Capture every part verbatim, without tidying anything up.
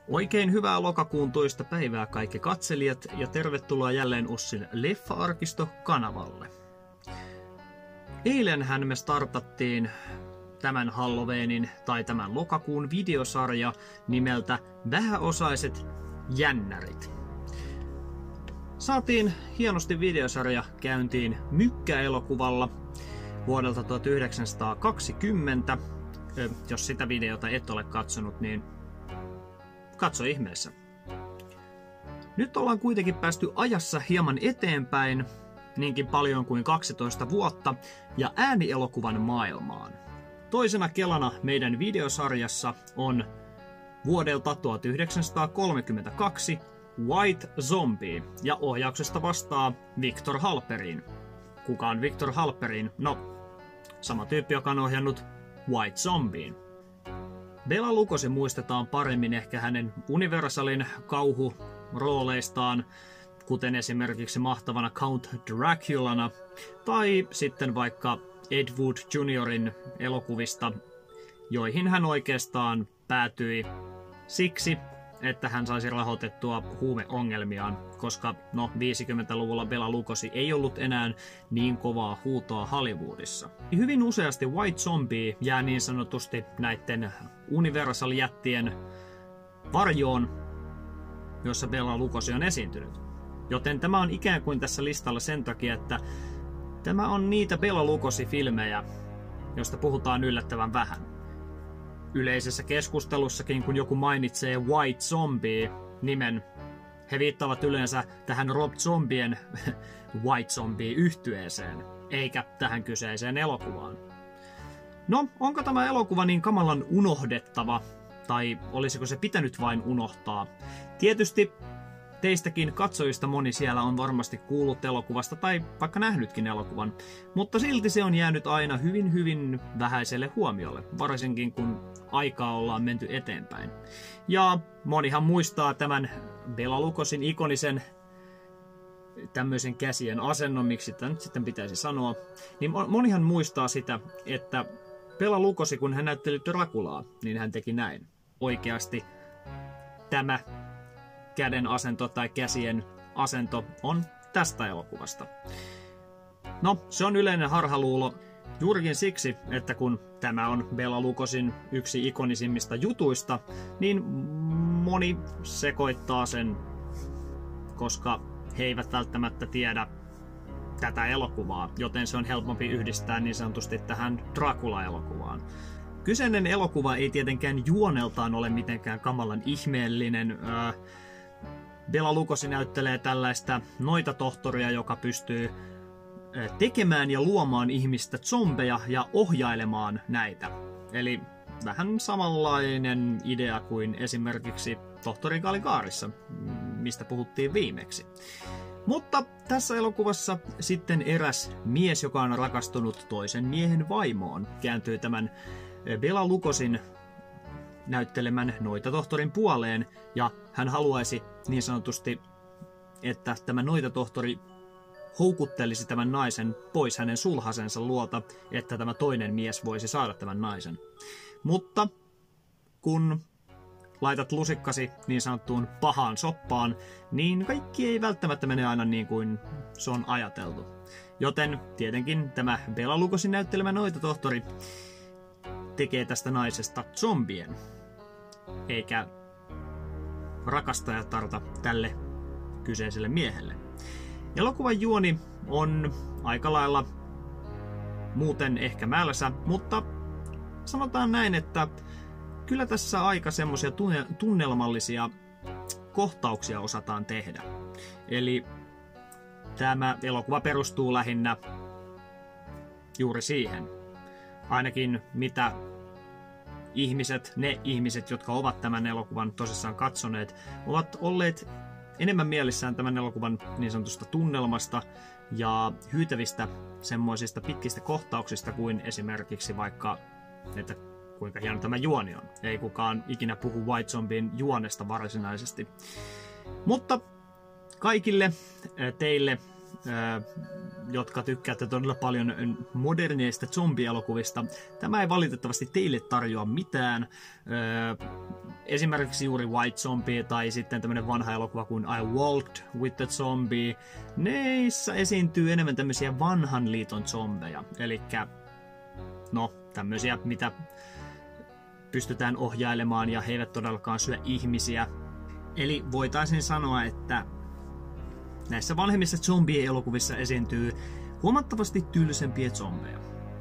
Oikein hyvää lokakuun toista päivää kaikki katselijat ja tervetuloa jälleen Ossin Leffa-arkisto-kanavalle. Eilenhän me startattiin tämän Halloweenin tai tämän lokakuun videosarja nimeltä Vähäosaiset jännärit. Saatiin hienosti videosarja käyntiin Mykkä-elokuvalla vuodelta tuhatyhdeksänsataakaksikymmentä. Jos sitä videota et ole katsonut, niin katso ihmeessä. Nyt ollaan kuitenkin päästy ajassa hieman eteenpäin, niinkin paljon kuin kaksitoista vuotta, ja äänielokuvan maailmaan. Toisena kelana meidän videosarjassa on vuodelta tuhatyhdeksänsataakolmekymmentäkaksi White Zombie, ja ohjauksesta vastaa Victor Halperin. Kuka on Victor Halperin? No, sama tyyppi, joka on ohjannut White Zombien. Bela Lugosi muistetaan paremmin ehkä hänen Universalin kauhurooleistaan, kuten esimerkiksi mahtavana Count Draculana, tai sitten vaikka Ed Wood juniorin elokuvista, joihin hän oikeastaan päätyi siksi, että hän saisi rahoitettua huumeongelmiaan, koska no viisikymmentäluvulla Bela Lugosi ei ollut enää niin kovaa huutoa Hollywoodissa. Hyvin useasti White Zombie jää niin sanotusti näiden Universal-jättien varjoon, jossa Bela Lugosi on esiintynyt. Joten tämä on ikään kuin tässä listalla sen takia, että tämä on niitä Bela Lugosi-filmejä, joista puhutaan yllättävän vähän. Yleisessä keskustelussakin, kun joku mainitsee White Zombie-nimen, he viittaavat yleensä tähän Rob Zombien White Zombie-yhtyeeseen, eikä tähän kyseiseen elokuvaan. No, onko tämä elokuva niin kamalan unohdettava, tai olisiko se pitänyt vain unohtaa? Tietysti teistäkin katsojista moni siellä on varmasti kuullut elokuvasta tai vaikka nähnytkin elokuvan, mutta silti se on jäänyt aina hyvin hyvin vähäiselle huomiolle, varsinkin kun aikaa ollaan menty eteenpäin. Ja monihan muistaa tämän Bela Lugosin ikonisen tämmöisen käsien asennon, miksi sitä nyt sitten pitäisi sanoa, niin monihan muistaa sitä, että Bela Lugosi, kun hän näytteli Draculaa, niin hän teki näin. Oikeasti tämä käden asento tai käsien asento on tästä elokuvasta. No, se on yleinen harhaluulo juurikin siksi, että kun tämä on Bela Lugosin yksi ikonisimmista jutuista, niin moni sekoittaa sen, koska he eivät välttämättä tiedä tätä elokuvaa, joten se on helpompi yhdistää niin sanotusti tähän Dracula-elokuvaan. Kyseinen elokuva ei tietenkään juoneltaan ole mitenkään kamalan ihmeellinen. Bela Lugosi näyttelee tällaista noitatohtoria, joka pystyy tekemään ja luomaan ihmistä zombeja ja ohjailemaan näitä. Eli vähän samanlainen idea kuin esimerkiksi tohtori Caligariissa, mistä puhuttiin viimeksi. Mutta tässä elokuvassa sitten eräs mies, joka on rakastunut toisen miehen vaimoon, kääntyy tämän Bela Lugosin näyttelemän noitatohtorin puoleen, ja hän haluaisi niin sanotusti, että tämä noitatohtori houkuttelisi tämän naisen pois hänen sulhasensa luota, että tämä toinen mies voisi saada tämän naisen. Mutta kun laitat lusikkasi niin sanottuun pahaan soppaan, niin kaikki ei välttämättä mene aina niin kuin se on ajateltu. Joten tietenkin tämä Bela Lugosin näyttelemä noitatohtori tekee tästä naisesta zombien, eikä rakastajatarta tälle kyseiselle miehelle. Elokuvan juoni on aika lailla muuten ehkä mälsä, mutta sanotaan näin, että kyllä tässä aika semmoisia tunnelmallisia kohtauksia osataan tehdä. Eli tämä elokuva perustuu lähinnä juuri siihen. Ainakin mitä ihmiset, ne ihmiset, jotka ovat tämän elokuvan tosissaan katsoneet, ovat olleet enemmän mielissään tämän elokuvan niin sanotusta tunnelmasta ja hyytävistä semmoisista pitkistä kohtauksista kuin esimerkiksi vaikka, että kuinka hieno tämä juoni on. Ei kukaan ikinä puhu White Zombien juonesta varsinaisesti. Mutta kaikille teille jotka tykkäätte todella paljon moderneista zombielokuvista, tämä ei valitettavasti teille tarjoa mitään. Esimerkiksi juuri White Zombie tai sitten tämmönen vanha elokuva kuin I Walked with the Zombie. Neissä esiintyy enemmän tämmöisiä vanhan liiton zombeja. Elikkä, no, tämmöisiä, mitä pystytään ohjailemaan ja he eivät todellakaan syö ihmisiä. Eli voitaisiin sanoa, että näissä vanhemmissa zombie-elokuvissa esiintyy huomattavasti tylsempiä zombeja.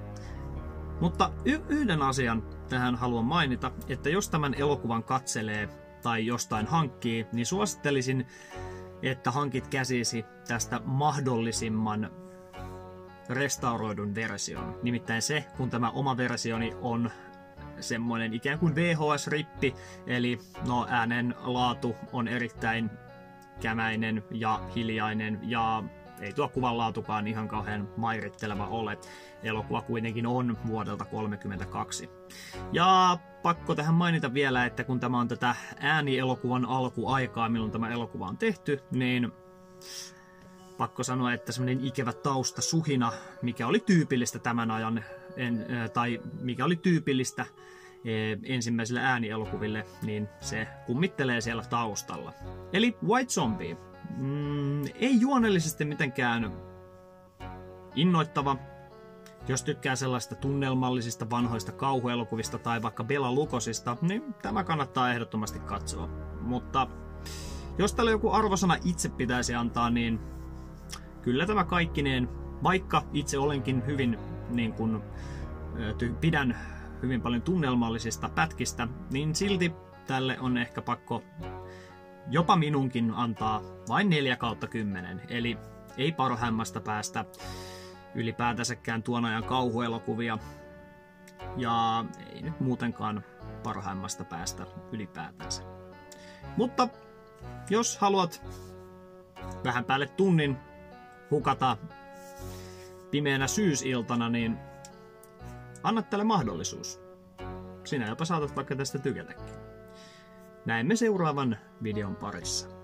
Mutta y- yhden asian tähän haluan mainita, että jos tämän elokuvan katselee tai jostain hankkii, niin suosittelisin, että hankit käsisi tästä mahdollisimman restauroidun version. Nimittäin se, kun tämä oma versioni on semmoinen ikään kuin V H S-rippi, eli no, äänen laatu on erittäin kämäinen ja hiljainen, ja ei tuo kuvan laatukaan ihan kauhean mairitteleva ole. Elokuva kuitenkin on vuodelta tuhatyhdeksänsataakolmekymmentäkaksi. Ja pakko tähän mainita vielä, että kun tämä on tätä äänielokuvan alkuaikaa, milloin tämä elokuva on tehty, niin pakko sanoa, että semmoinen ikävä taustasuhina, mikä oli tyypillistä tämän ajan, en, tai mikä oli tyypillistä ensimmäisille äänielokuville, niin se kummittelee siellä taustalla. Eli White Zombie. Mm, ei juonellisesti mitenkään innoittava. Jos tykkää sellaista tunnelmallisista vanhoista kauhuelokuvista tai vaikka Bela Lukosista, niin tämä kannattaa ehdottomasti katsoa. Mutta jos tällä joku arvosana itse pitäisi antaa, niin kyllä tämä kaikkineen, vaikka itse olenkin hyvin, niin kun, pidän hyvin paljon tunnelmallisista pätkistä, niin silti tälle on ehkä pakko jopa minunkin antaa vain neljä kautta kymmenen. Eli ei parhaimmasta päästä ylipäätänsäkään tuon ajan kauhuelokuvia. Ja ei nyt muutenkaan parhaimmasta päästä ylipäätänsä. Mutta jos haluat vähän päälle tunnin hukata pimeänä syysiltana, niin anna tälle mahdollisuus. Sinä jopa saatat vaikka tästä tykätäkin. Näemme seuraavan videon parissa.